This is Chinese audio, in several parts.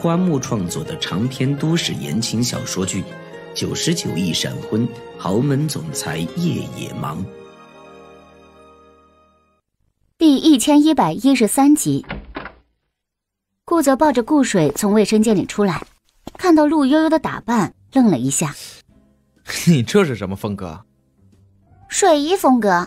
花木创作的长篇都市言情小说剧《99亿闪婚，豪门总裁夜也忙》 第1113集。顾泽抱着顾水从卫生间里出来，看到陆悠悠的打扮，愣了一下。 你这是什么风格？ 睡衣风格。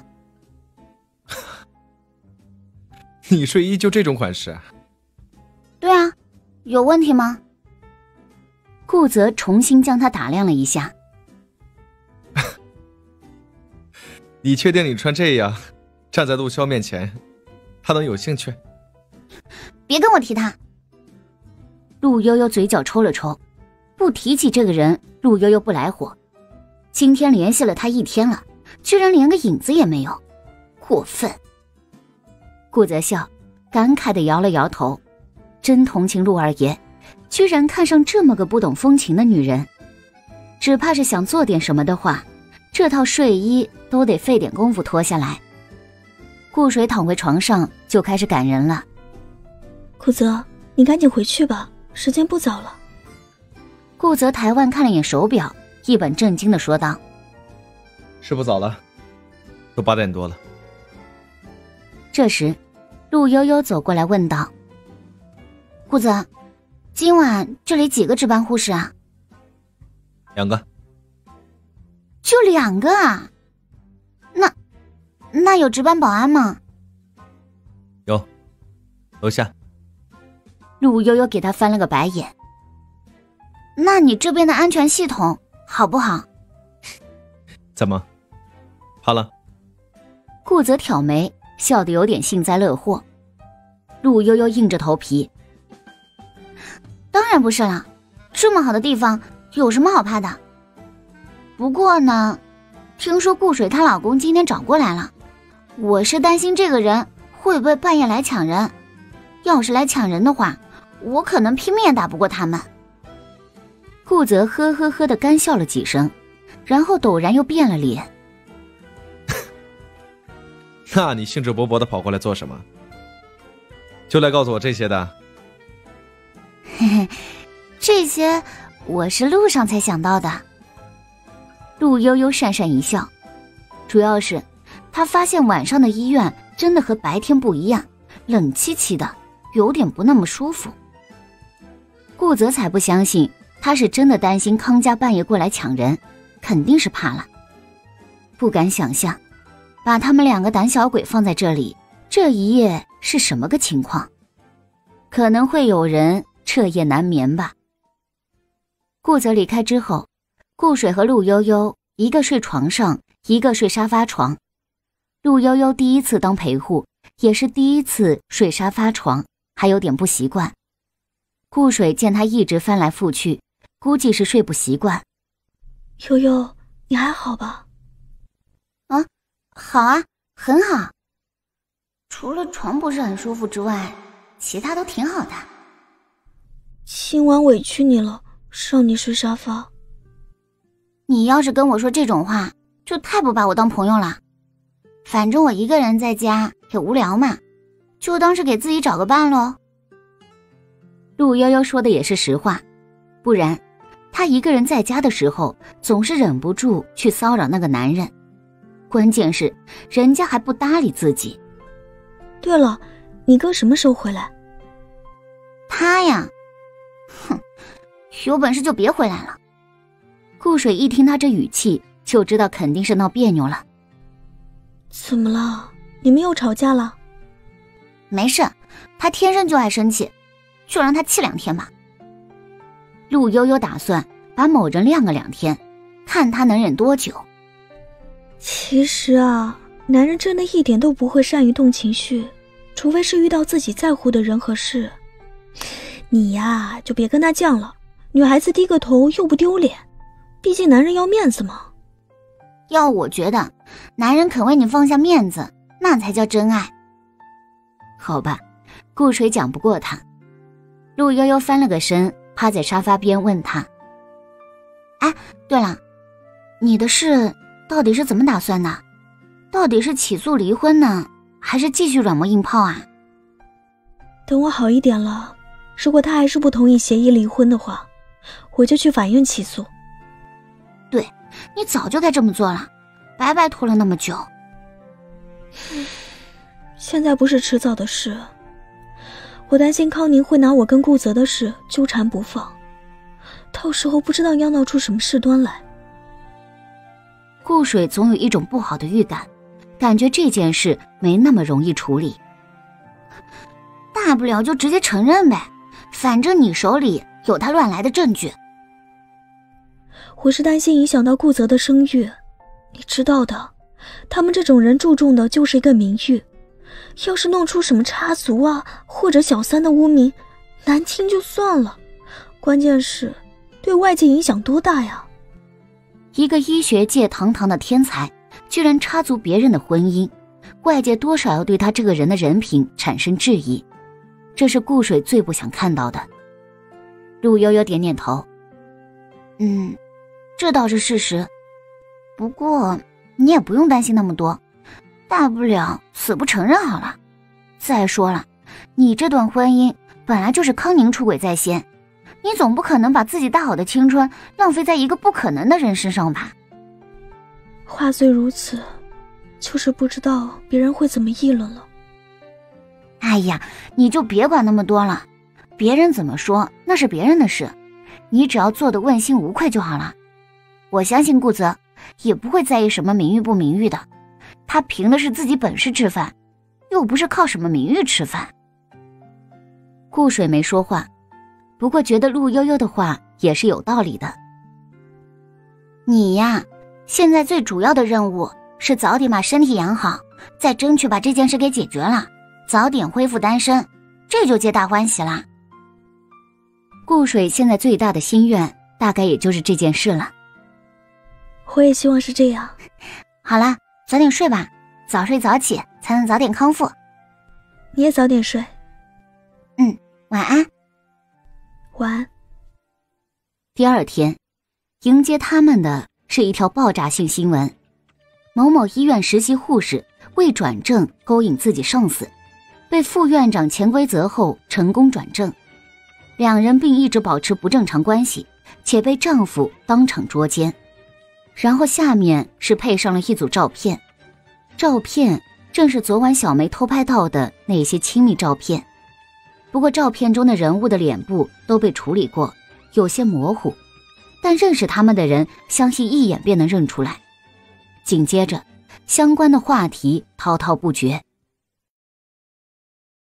你睡衣就这种款式？ 对啊，有问题吗？顾泽重新将他打量了一下。 你确定你穿这样站在陆潇面前他能有兴趣？ 别跟我提他。陆悠悠嘴角抽了抽，不提起这个人，陆悠悠不来火。今天联系了他一天了，居然连个影子也没有，过分。顾泽笑，感慨地摇了摇头，真同情陆二爷，居然看上这么个不懂风情的女人。只怕是想做点什么的话，这套睡衣都得费点功夫脱下来。顾水躺回床上就开始赶人了。 顾泽，你赶紧回去吧，时间不早了。 顾泽抬腕看了眼手表，一本正经地说道： 是不早了，都8点多了。 这时陆悠悠走过来问道：顾泽，今晚这里几个值班护士啊 ？2个。 就2个啊？那有值班保安吗？ 有，楼下。 陆悠悠给他翻了个白眼。那你这边的安全系统好不好？ 怎么怕了？ 顾泽挑眉，笑得有点幸灾乐祸。陆悠悠硬着头皮：当然不是了，这么好的地方有什么好怕的？不过呢，听说顾水她老公今天找过来了，我是担心这个人会不会半夜来抢人。要是来抢人的话，我可能拼命也打不过他们。顾泽呵呵呵地干笑了几声，然后陡然又变了脸。 那你兴致勃勃地跑过来做什么？就来告诉我这些的？ 嘿嘿，这些我是路上才想到的。陆悠悠讪讪一笑，主要是他发现晚上的医院真的和白天不一样，冷凄凄的，有点不那么舒服。顾泽才不相信他是真的担心康家半夜过来抢人，肯定是怕了。不敢想象把他们2个胆小鬼放在这里，这一夜是什么个情况？可能会有人彻夜难眠吧。顾泽离开之后，顾水和陆悠悠一个睡床上，一个睡沙发床。陆悠悠第一次当陪护，也是第一次睡沙发床，还有点不习惯。顾水见他一直翻来覆去，估计是睡不习惯。 悠悠，你还好吧？ 啊，好啊，很好。除了床不是很舒服之外，其他都挺好的。 今晚委屈你了，让你睡沙发。 你要是跟我说这种话，就太不把我当朋友了。反正我一个人在家也无聊嘛，就当是给自己找个伴咯。陆悠悠说的也是实话，不然她一个人在家的时候总是忍不住去骚扰那个男人，关键是人家还不搭理自己。 对了，你哥什么时候回来？ 他呀，哼，有本事就别回来了。顾水一听他这语气，就知道肯定是闹别扭了。 怎么了？你们又吵架了？ 没事，他天生就爱生气，就让他气2天吧。陆悠悠打算把某人晾个2天，看他能忍多久。 其实啊，男人真的一点都不会善于动情绪，除非是遇到自己在乎的人和事。你呀，就别跟他犟了，女孩子低个头又不丢脸，毕竟男人要面子嘛。 要我觉得，男人肯为你放下面子，那才叫真爱。好吧，顾水讲不过他。陆悠悠翻了个身，趴在沙发边问他：哎，对了，你的事到底是怎么打算的？到底是起诉离婚呢，还是继续软磨硬泡啊？ 等我好一点了， 如果他还是不同意协议离婚的话，我就去法院起诉。 对，你早就该这么做了，白白拖了那么久。 现在不是迟早的事，我担心康宁会拿我跟顾泽的事纠缠不放，到时候不知道要闹出什么事端来。 顾水总有一种不好的预感，感觉这件事没那么容易处理。大不了就直接承认呗，反正你手里有他乱来的证据。 我是担心影响到顾泽的声誉，你知道的，他们这种人注重的就是一个名誉，要是弄出什么插足啊或者小三的污名，难听就算了，关键是对外界影响多大呀。 一个医学界堂堂的天才居然插足别人的婚姻，外界多少要对他这个人的人品产生质疑，这是顾水最不想看到的。陆悠悠点点头，这倒是事实，不过你也不用担心那么多，大不了死不承认好了。再说了，你这段婚姻本来就是康宁出轨在先，你总不可能把自己大好的青春浪费在一个不可能的人身上吧？ 话虽如此，就是不知道别人会怎么议论了。 哎呀，你就别管那么多了，别人怎么说那是别人的事，你只要做得问心无愧就好了。我相信顾泽也不会在意什么名誉不名誉的，他凭的是自己本事吃饭，又不是靠什么名誉吃饭。顾水没说话，不过觉得陆悠悠的话也是有道理的。你呀，现在最主要的任务是早点把身体养好，再争取把这件事给解决了，早点恢复单身，这就皆大欢喜啦。顾水现在最大的心愿大概也就是这件事了。 我也希望是这样。 好啦，早点睡吧，早睡早起才能早点康复。 你也早点睡。 晚安。 晚安。 第二天，迎接他们的是一条爆炸性新闻：某某医院实习护士为转正勾引自己上司，被副院长潜规则后成功转正，两人并一直保持不正常关系，且被丈夫当场捉奸。然后下面是配上了一组照片，照片正是昨晚小梅偷拍到的那些亲密照片，不过照片中的人物的脸部都被处理过，有些模糊，但认识他们的人相信一眼便能认出来。紧接着相关的话题滔滔不绝，